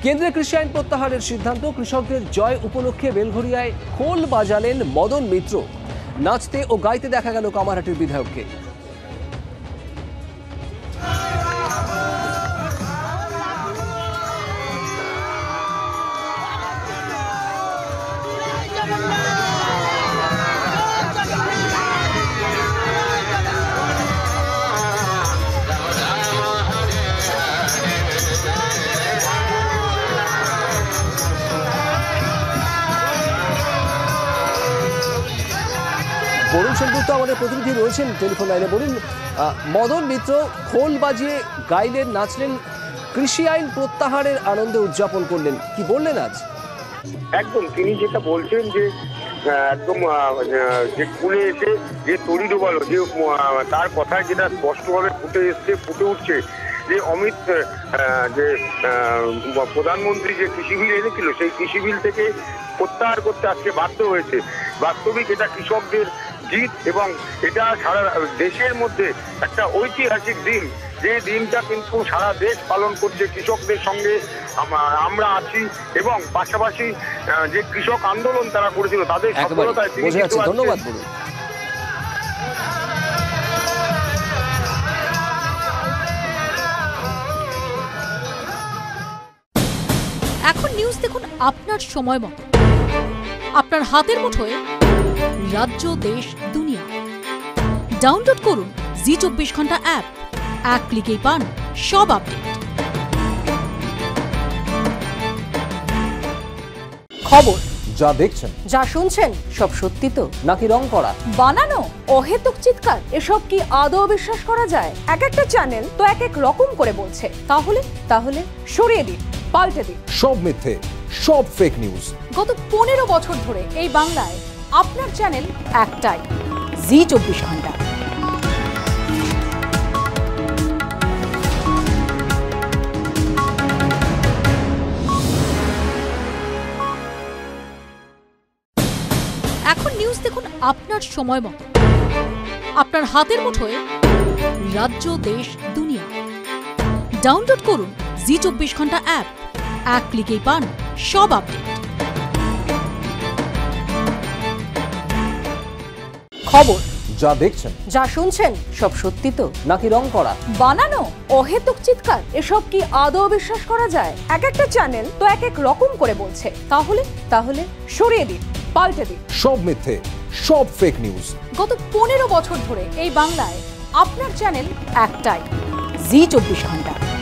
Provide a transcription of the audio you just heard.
কেন্দ্রে কৃষি আইন প্রত্যাহারের সিদ্ধান্ত, কৃষকদের জয় উপলক্ষে বেলঘরিয়ায় খোল বাজালেন মদন মিত্র। নাচতে ও গাইতে দেখা গেল কামারহাটির বিধায়ককে। বরুণ সেনগুপ্ত আমাদের প্রতিনিধি রয়েছেন টেলিফোন লাইনে। বরুণ, মদন মিত্র খোল বাজিয়ে গাইলেন, নাচলেন, কৃষি আইন প্রত্যাহারের আনন্দে উদযাপন করলেন, কি বললেন আজ? একদম তিনি যেটা বলছেন যে একদম যে স্কুলে এসে যে তড়ি ডোবালো, যে তার কথায় যেটা স্পষ্টভাবে ফুটে উঠছে যে অমিত যে প্রধানমন্ত্রী যে কৃষি বিল এনেছিল সেই কৃষি বিল থেকে প্রত্যাহার করতে আজকে বাধ্য হয়েছে। বাস্তবিক এটা কৃষকদের জিত এবং এটা সারা দেশের মধ্যে একটা ঐতিহাসিক দিন, যে দিনটা কিন্তু সারা দেশ পালন করছে। কৃষকদের সঙ্গে আমরা আছি এবং পাশাপাশি যে কৃষক আন্দোলন তারা করেছিল তাদের সফলতায় ধন্যবাদ বলুন। এখন নিউজ দেখুন আপনার সময় মতো, আপনার হাতের মুঠোয়, রাজ্য, দেশ, দুনিয়া। ডাউনলোড করুন জি24 ঘন্টা অ্যাপ। এক ক্লিকেই পান সব আপডেট। খবর যা দেখছেন, যা শুনছেন, সব সত্যি তো নাকি রং করা, বানানো, অহেতুক চিৎকার, এসব কি আদৌ বিশ্বাস করা যায়? এক একটা চ্যানেল তো এক এক রকম করে বলছে। তাহলে সরিয়ে দিন, পাল্টে দিন। সব মিথ্যে, সব ফেক নিউজ। গত 15 বছর ধরে এই বাংলায় আপনার চ্যানেল একটাই, জি24 ঘন্টা। এখন নিউজ দেখুন আপনার সময় মতো, আপনার হাতের মুঠোয়, রাজ্য, দেশ, দুনিয়া। ডাউনলোড করুন জি24 ঘন্টা অ্যাপ। এক ক্লিকেই পান সব আপডেট। খবর যা দেখছেন, যা শুনছেন, সব সত্যি তো নাকি রং করা, বানানো, অহেতুক চিৎকার, এসব কি আদৌ বিশ্বাস করা যায়? এক একটা চ্যানেল তো এক এক রকম করে বলছে। তাহলে সরিয়ে দিন, পাল্টে দিন। সব মিথ্যে, সব ফেক নিউজ। গত 15 বছর ধরে এই বাংলায় আপনার চ্যানেল একটাই, জি24 ঘন্টা।